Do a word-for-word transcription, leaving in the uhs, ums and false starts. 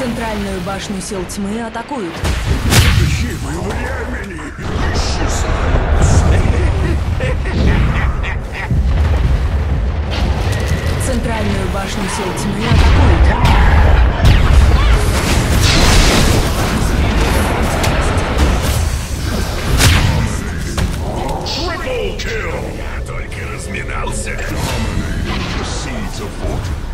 Центральную башню сил тьмы атакуют. Силы времени Центральную башню сил тьмы атакуют. Triple kill! Я только разминался. Dominating the seeds of fortune.